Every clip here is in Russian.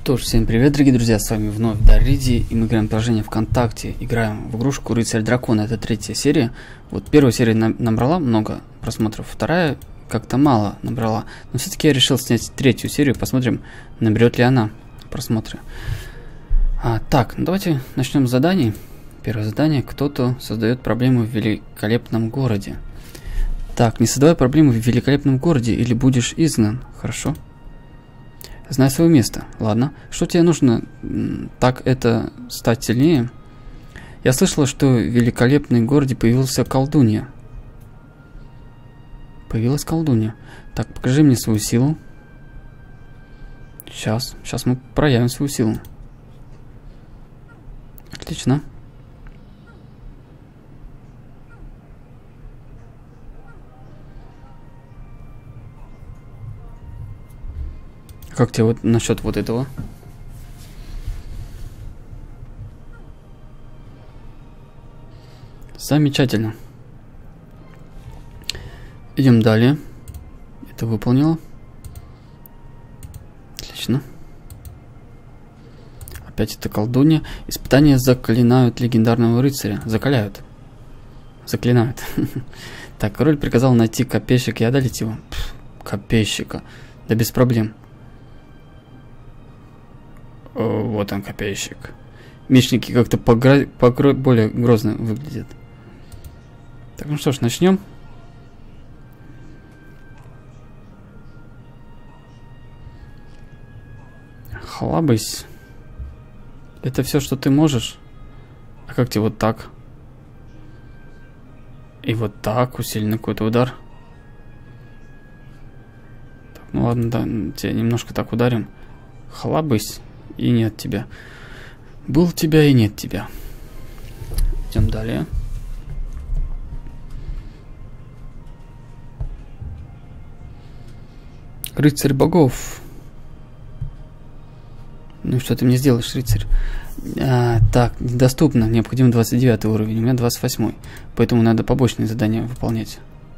Что ж, всем привет, дорогие друзья, с вами вновь Дариди, и мы играем приложение ВКонтакте, играем в игрушку Рыцарь Дракона, это третья серия. Вот первая серия набрала много просмотров, вторая как-то мало набрала, но все-таки я решил снять третью серию, посмотрим, наберет ли она просмотры. Так, ну давайте начнем с заданий. Первое задание: кто-то создает проблемы в великолепном городе. Так, не создавай проблемы в великолепном городе, или будешь изгнан. Хорошо. Знай свое место. Ладно. Что тебе нужно так это стать сильнее? Я слышала, что в великолепном городе появился колдунья. Появилась колдунья. Так, покажи мне свою силу. Сейчас мы проявим свою силу. Отлично. Как тебе вот насчет вот этого? Замечательно. Идем далее. Это выполнила. Отлично. Опять это колдунья. Испытания заклинают легендарного рыцаря. Закаляют. Заклинают. Так, король приказал найти копейщика и одолеть его. Копейщика. Да без проблем. Вот он, копейщик. Мечники как-то более грозно выглядят. Так, ну что ж, начнем. Хлабысь. Это все, что ты можешь? А как тебе вот так? И вот так, усиленный какой-то удар. Так, ну ладно, да, тебя немножко так ударим. Хлабысь. И нет тебя. Был тебя и нет тебя. Идем далее. Рыцарь богов. Ну что ты мне сделаешь, рыцарь? Так, недоступно. Необходим 29 уровень. У меня 28. Поэтому надо побочные задания выполнять.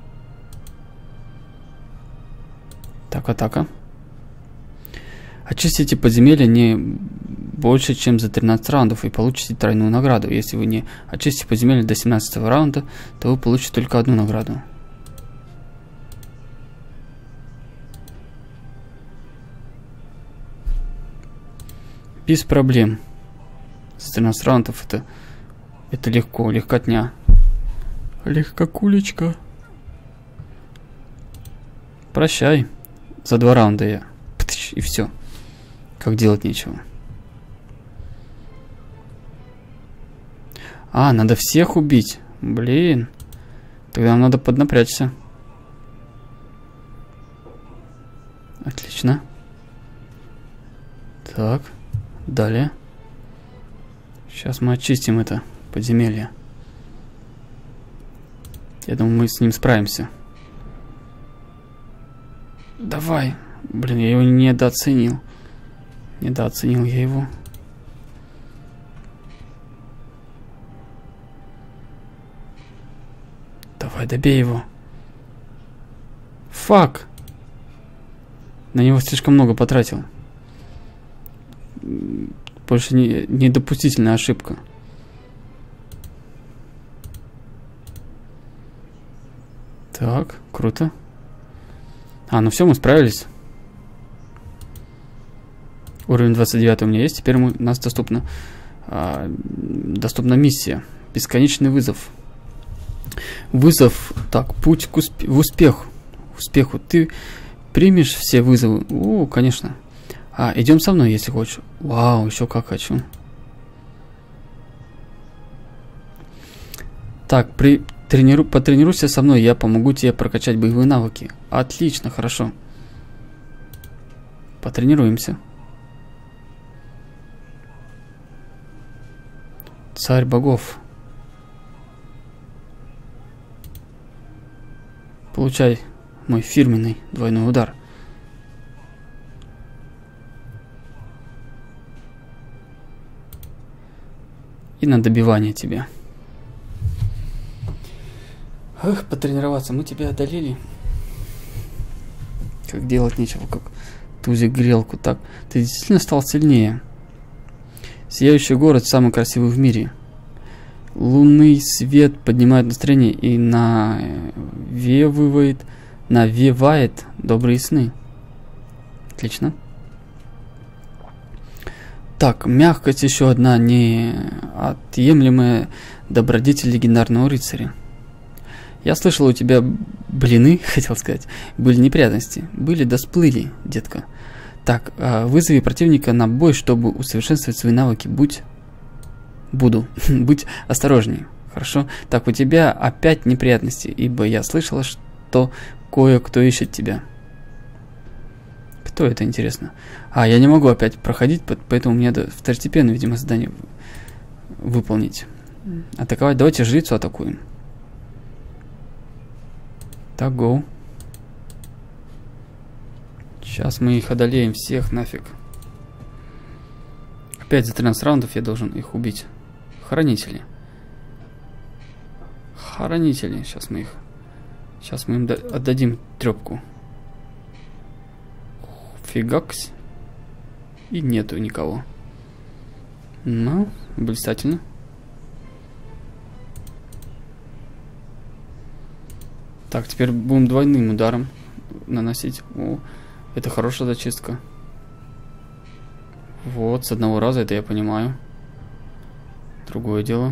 Так, атака. Очистите подземелье не больше, чем за 13 раундов, и получите тройную награду. Если вы не очистите подземелье до 17 раунда, то вы получите только одну награду. Без проблем. За 13 раундов это легко, легкотня. Легкокулечка. Прощай. За 2 раунда я. И все. Как делать нечего. Надо всех убить. Блин. Тогда нам надо поднапрячься. Отлично. Так. Далее. Сейчас мы очистим это подземелье. Я думаю, мы с ним справимся. Давай. Блин, я его недооценил. Недооценил я его. Давай, добей его. Фак! На него слишком много потратил. Больше недопустительная ошибка. Так, круто. Ну все, мы справились. Уровень 29 у меня есть. Теперь у нас доступна миссия. Бесконечный вызов. Вызов. Так, путь к успеху. Ты примешь все вызовы? Конечно. Идем со мной, если хочешь. Вау, еще как хочу. Так, потренируйся со мной, я помогу тебе прокачать боевые навыки. Отлично, хорошо. Потренируемся. Царь богов. Получай мой фирменный двойной удар. И на добивание тебя. Потренироваться. Мы тебя одолели. Как делать нечего, как тузик грелку. Так, ты действительно стал сильнее. Сияющий город самый красивый в мире. Лунный свет поднимает настроение и навевает добрые сны. Отлично. Так, мягкость еще одна неотъемлемая добродетель легендарного рыцаря. Я слышал, у тебя блины, хотел сказать, были неприятности. Были да сплыли, детка. Так, вызови противника на бой, чтобы усовершенствовать свои навыки. Будь осторожней. Хорошо? Так, у тебя опять неприятности, ибо я слышала, что кое-кто ищет тебя. Кто это, интересно? Я не могу опять проходить, поэтому мне надо второстепенное, видимо, задание выполнить. Атаковать. Давайте жрицу атакуем. Так, гоу. Сейчас мы их одолеем всех нафиг. Опять за 13 раундов я должен их убить. Хранители. Хранители. Сейчас мы им отдадим трепку. Фигакс. И нету никого. Ну, блистательно. Так, теперь будем двойным ударом наносить. О, это хорошая зачистка. Вот, с одного раза, это я понимаю. Другое дело.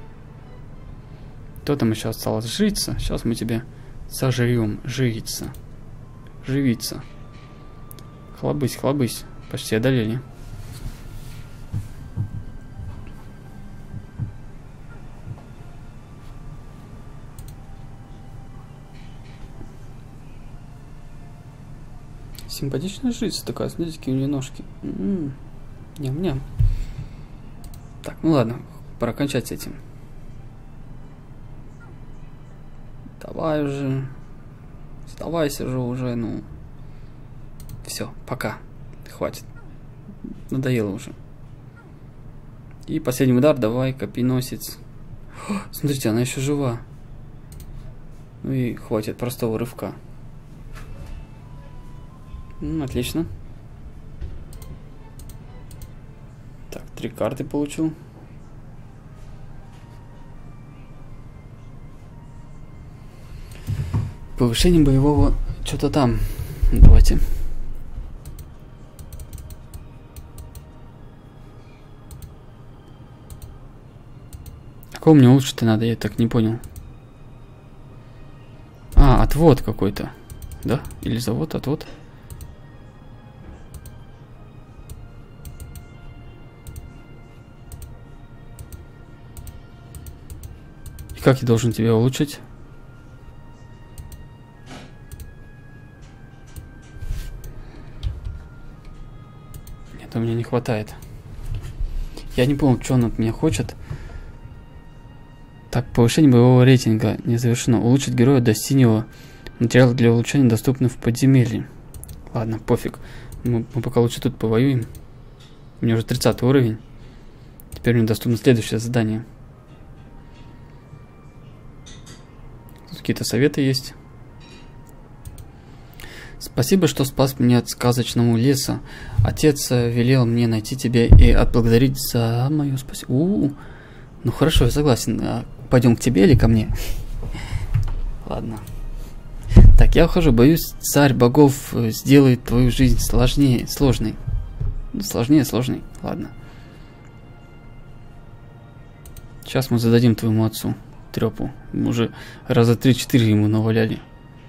Кто там еще осталось? Жрица. Сейчас мы тебя сожрем. Жрица. Живица. Хлобысь, хлобысь. Почти одолели. Симпатичная жрица такая, смотрите, какие у нее ножки. Ням-ням. Так, ну ладно, пора кончать с этим. Давай уже. Сдавайся же уже, ну. Все, пока. Хватит. Надоело уже. И последний удар, давай, копьеносец. Смотрите, она еще жива. Ну и хватит простого рывка. Отлично. Так, 3 карты получил. Повышение боевого что-то там. Давайте. Какого мне улучшить-то надо? Я так не понял. Отвод какой-то. Да? Или завод, отвод? И как я должен тебя улучшить? Нет, у меня не хватает. Я не понял, что он от меня хочет. Так, повышение боевого рейтинга не завершено. Улучшить героя до синего. Материалы для улучшения доступны в подземелье. Ладно, пофиг. Мы пока лучше тут повоюем. У меня уже 30 уровень. Теперь мне доступно следующее задание. Тут какие-то советы есть. Спасибо, что спас меня от сказочного леса. Отец велел мне найти тебя и отблагодарить за мое спасение. Ну хорошо, я согласен. Пойдем к тебе или ко мне? Ладно. Так, я ухожу. Боюсь, царь богов сделает твою жизнь сложнее, сложной. Сложнее, сложной. Ладно. Сейчас мы зададим твоему отцу трепу. Мы уже раза 3-4 ему наваляли.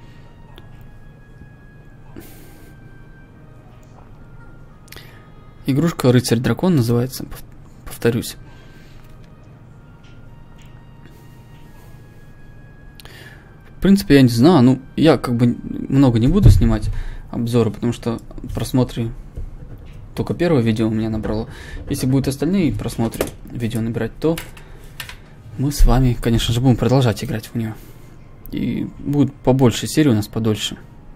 Игрушка Рыцарь-дракон называется. Повторюсь. В принципе, я не знаю, ну, я как бы много не буду снимать обзоры, потому что просмотры только первое видео у меня набрало. Если будут остальные просмотры видео набирать, то мы с вами, конечно же, будем продолжать играть в нее. И будет побольше серий у нас, подольше.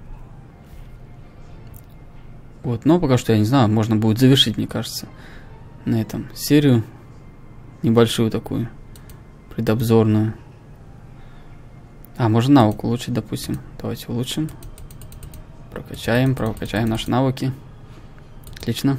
Вот, но пока что, я не знаю, можно будет завершить, мне кажется, на этом серию небольшую такую, предобзорную. Можно навык улучшить, допустим. Давайте улучшим. Прокачаем наши навыки. Отлично.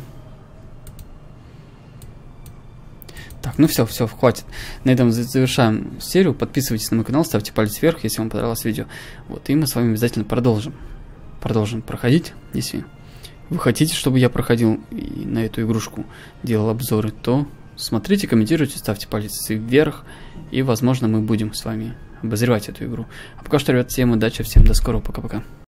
Так, ну все, хватит. На этом завершаем серию. Подписывайтесь на мой канал, ставьте палец вверх, если вам понравилось видео. Вот, и мы с вами обязательно продолжим проходить. Если вы хотите, чтобы я проходил и на эту игрушку делал обзоры, то смотрите, комментируйте, ставьте палец вверх, и, возможно, мы будем с вами обозревать эту игру. А пока что, ребят, всем удачи, всем до скорого, пока-пока.